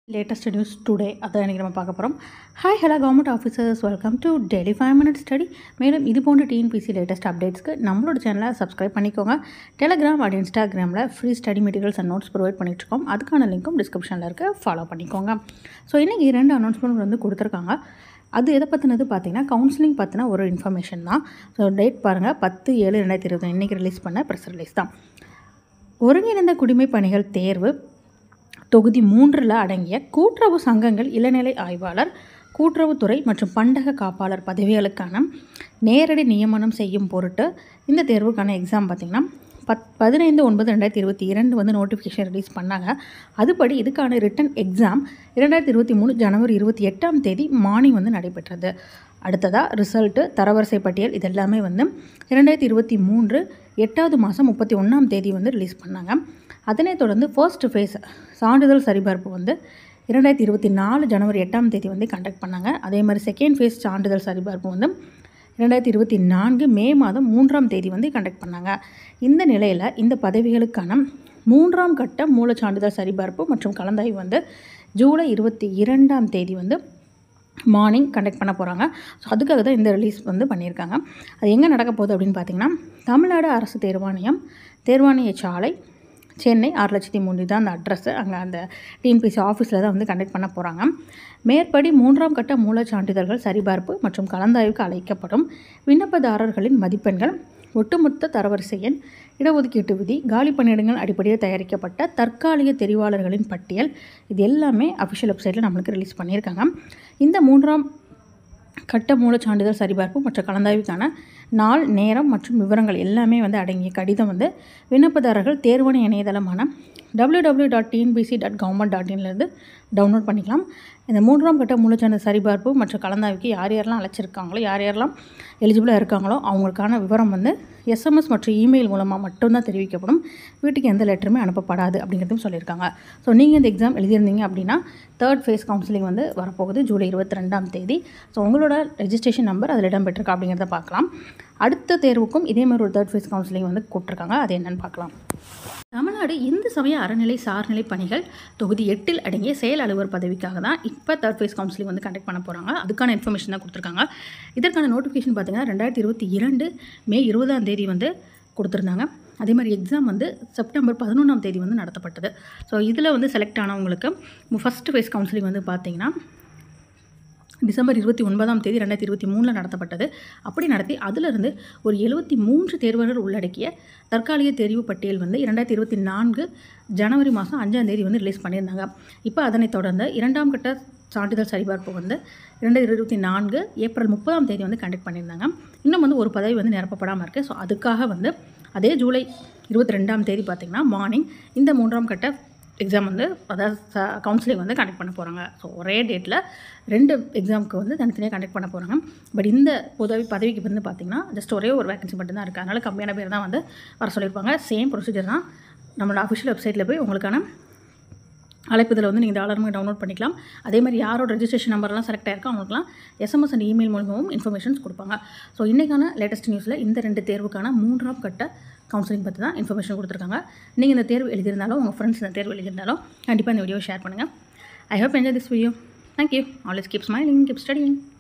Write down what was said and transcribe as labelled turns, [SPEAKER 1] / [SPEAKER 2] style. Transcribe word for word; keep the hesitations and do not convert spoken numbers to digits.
[SPEAKER 1] latest news today அதான் இன்றைக்கி நம்ம பார்க்க போகிறோம். Hi hello government officers, welcome to daily five minute study. மேலும் இது போன்ற டிஎன்பிசி லேட்டஸ்ட் அப்டேட்ஸ்க்கு நம்மளோட சேனலை சப்ஸ்கிரைப் பண்ணிக்கோங்க. டெலிகிராம் அண்ட் இன்ஸ்டாகிராமில் free study materials and notes provide பண்ணிட்டுருக்கோம். அதுக்கான லிங்க்கும் டிஸ்கிரிப்ஷனில் இருக்க ஃபாலோ பண்ணிக்கோங்க. ஸோ இன்றைக்கி ரெண்டு அனௌன்ஸ்மெண்ட் வந்து கொடுத்துருக்காங்க. அது எதை பற்றினது பார்த்தீங்கன்னா கவுன்சிலிங் பற்றின ஒரு இன்ஃபர்மேஷன் தான். ஸோ டேட் பாருங்கள், பத்து ஏழு ரெண்டாயிரத்தி இருபது இன்றைக்கி ரிலீஸ் பண்ண ப்ரெஸ் ரிலீஸ் தான். ஒருங்கிணைந்த குடிமை பணிகள் தேர்வு தொகுதி மூன்றில் அடங்கிய கூட்டுறவு சங்கங்கள் இளநிலை ஆய்வாளர், கூட்டுறவுத்துறை மற்றும் பண்டக காப்பாளர் பதவிகளுக்கான நேரடி நியமனம் செய்யும் பொருட்டு இந்த தேர்வுக்கான எக்ஸாம் பார்த்திங்கன்னா பத் பதினைந்து ஒன்பது ரெண்டாயிரத்தி இருபத்தி இரண்டு வந்து நோட்டிஃபிகேஷன் ரிலீஸ் பண்ணாங்க. அதுபடி இதுக்கான ரிட்டன் எக்ஸாம் இரண்டாயிரத்தி இருபத்தி மூணு ஜனவரி இருபத்தி எட்டாம் தேதி மார்னிங் வந்து நடைபெற்றது. அடுத்ததாக ரிசல்ட்டு, தரவரிசை பட்டியல் இதெல்லாமே வந்து இரண்டாயிரத்தி இருபத்தி மூன்று எட்டாவது மாதம் முப்பத்தி ஒன்றாம் தேதி வந்து ரிலீஸ் பண்ணாங்க. அதனைத் தொடர்ந்து ஃபர்ஸ்ட் ஃபேஸ் சான்றிதழ் சரிபார்ப்பு வந்து இரண்டாயிரத்தி இருபத்தி நாலு ஜனவரி எட்டாம் தேதி வந்து கண்டக்ட் பண்ணாங்க. அதே மாதிரி செகண்ட் ஃபேஸ் சான்றிதழ் சரிபார்ப்பு வந்து இரண்டாயிரத்தி இருபத்தி நான்கு மே மாதம் மூன்றாம் தேதி வந்து கண்டக்ட் பண்ணாங்க. இந்த நிலையில் இந்த பதவிகளுக்கான மூன்றாம் கட்ட மூல சான்றிதழ் சரிபார்ப்பு மற்றும் கலந்தாய்வு வந்து ஜூலை இருபத்தி இரண்டாம் தேதி வந்து மார்னிங் கண்டக்ட் பண்ண போகிறாங்க. ஸோ அதுக்காக தான் இந்த ரிலீஸ் வந்து பண்ணியிருக்காங்க. அது எங்கே நடக்க போகுது அப்படின்னு பார்த்திங்கன்னா தமிழ்நாடு அரசு தேர்வாணையம், தேர்வாணைய சாலை, சென்னை ஆறு லட்சத்தி மூணு தான் அந்த அட்ரஸ்ஸு. அங்கே அந்த டிஎன்பிசி ஆஃபீஸில் தான் வந்து கண்டக்ட் பண்ண போகிறாங்க. மேற்படி மூன்றாம் கட்ட மூல சான்றிதழ்கள் சரிபார்ப்பு மற்றும் கலந்தாய்வுக்கு அழைக்கப்படும் விண்ணப்பதாரர்களின் மதிப்பெண்கள், ஒட்டுமொத்த தரவரிசை எண், இடஒதுக்கீட்டு விதி, காலி பணியிடங்கள் அடிப்படையில் தயாரிக்கப்பட்ட தற்காலிக தெரிவாளர்களின் பட்டியல், இது எல்லாமே அஃபிஷியல் வெப்சைட்டில் நம்மளுக்கு ரிலீஸ் பண்ணியிருக்காங்க. இந்த மூன்றாம் கட்ட மூல சான்றிதழ் சரிபார்ப்பு மற்றும் கலந்தாய்வுக்கான நாள், நேரம் மற்றும் விவரங்கள் எல்லாமே வந்து அடங்கிய கடிதம் வந்து விண்ணப்பதாரர்கள் தேர்வாணைய இணையதளமான W W dot TNPSC dot government dot இன்லேருந்து டவுன்லோட் பண்ணிக்கலாம். இந்த மூன்றாம் கட்ட மூலச்சான்று சரிபார்ப்பு மற்றும் கலந்தாய்வுக்கு யார் யாரெல்லாம் அழைச்சிருக்காங்களோ, யார் யாரெல்லாம் எலிஜிபிளாக இருக்காங்களோ அவங்களுக்கான விவரம் வந்து எஸ்எம்எஸ் மற்றும் இமெயில் மூலமாக மட்டும்தான் தெரிவிக்கப்படும். வீட்டுக்கு எந்த லெட்டருமே அனுப்பப்படாது அப்படிங்கிறதும் சொல்லியிருக்காங்க. ஸோ நீங்கள் இந்த எக்ஸாம் எழுதியிருந்தீங்க அப்படின்னா தேர்ட் ஃபேஸ் கவுன்சிலிங் வந்து வரப்போகுது ஜூலை இருபத்தி ரெண்டாம் தேதி. ஸோ உங்களோட ரெஜிஸ்ட்ரேஷன் நம்பர் அதில் இடம்பெற்றிருக்கா அப்படிங்கிறத பார்க்கலாம். அடுத்த தேர்வுக்கும் இதே மாதிரி ஒரு தேர்ட் ஃபேஸ் கவுன்சிலிங் வந்து கூப்பிட்ருக்காங்க. அது என்னென்னு பார்க்கலாம். தமிழ்நாடு இந்து சமய அறநிலை சார்நிலை பணிகள் தொகுதி எட்டில் அடங்கிய செயல் அலுவலர் பதவிக்காக தான் இப்போ தேர்ட் ஃபேஸ் கவுன்சிலிங் வந்து கண்டக்ட் பண்ண போகிறாங்க. அதுக்கான இன்ஃபர்மேஷன் தான் கொடுத்துருக்காங்க. இதற்கான நோட்டிஃபிகேஷன் பார்த்திங்கன்னா ரெண்டாயிரத்தி இருபத்தி இரண்டு மே இருபதாம் தேதி வந்து கொடுத்துருந்தாங்க. அதே மாதிரி எக்ஸாம் வந்து செப்டம்பர் பதினொன்றாம் தேதி வந்து நடத்தப்பட்டது. ஸோ இதில் வந்து செலக்ட் ஆனவங்களுக்கு ஃபஸ்ட்டு ஃபேஸ் கவுன்சிலிங் வந்து பார்த்திங்கன்னா டிசம்பர் இருபத்தி ஒன்பதாம் தேதி ரெண்டாயிரத்தி இருபத்தி மூணில் நடத்தப்பட்டது. அப்படி நடத்தி அதிலிருந்து ஒரு எழுபத்தி மூன்று தேர்வர்கள் உள்ளடக்கிய தற்காலிக தெரிவு பட்டியல் வந்து இரண்டாயிரத்தி இருபத்தி நான்கு ஜனவரி மாதம் அஞ்சாம் தேதி வந்து ரிலீஸ் பண்ணியிருந்தாங்க. இப்போ அதனைத் தொடர்ந்து இரண்டாம் கட்ட சான்றிதழ் சரிபார்ப்பு வந்து இரண்டாயிரத்தி இருபத்தி நான்கு ஏப்ரல் முப்பதாம் தேதி வந்து கண்டக்ட் பண்ணியிருந்தாங்க. இன்னும் வந்து ஒரு பதவி வந்து நிரப்பப்படாமல் இருக்குது. ஸோ அதுக்காக வந்து அதே ஜூலை இருபத்தி ரெண்டாம் தேதி பார்த்திங்கன்னா மார்னிங் இந்த மூன்றாம் கட்ட எக்ஸாம் வந்து அதாவது கவுன்சிலிங் வந்து கண்டக்ட் பண்ண போகிறாங்க. ஸோ ஒரே டேட்டில் ரெண்டு எக்ஸாமுக்கு வந்து தனித்தனியாக கண்டக்ட் பண்ண போகிறாங்க. பட் இந்த உதவி பதவிக்கு வந்து பார்த்திங்கன்னா ஜஸ்ட் ஒரே ஒரு வேகன்சி மட்டும் தான் இருக்குது. அதனால் கம்மியான பேர் தான் வந்து வர சொல்லியிருப்பாங்க. சேம் ப்ரொசீஜர் தான். நம்மளோட அஃபிஷியல் வெப்சைட்டில் போய் உங்களுக்கான அழைப்புதலை வந்து நீங்கள் தாராளமாக டவுன்லோட் பண்ணிக்கலாம். அதே மாதிரி யாரோட ரெஜிஸ்ட்ரேஷன் நம்பர்லாம் செலக்ட் ஆகிருக்கோ அவங்களுக்குலாம் எஸ்எம்எஸ் அண்ட் இமெயில் மூலமாகவும் இன்ஃபர்மேஷன்ஸ் கொடுப்பாங்க. ஸோ இன்றைக்கான லேட்டஸ்ட் நியூஸில் இந்த ரெண்டு தேர்வுக்கான மூன்றாம் கட்ட கவுன்சிலிங் பற்றி தான் இன்ஃபர்மேஷன் கொடுத்துருக்காங்க. நீங்கள் இந்த தேர்வு எழுதியிருந்தாலும் உங்கள் ஃப்ரெண்ட்ஸ் இந்த தேர்வு எழுதியிருந்தாலும் கண்டிப்பாக இந்த வீடியோ ஷேர் பண்ணுங்கள். I hope enjoy this video. Thank you. Always keep smiling, keep studying.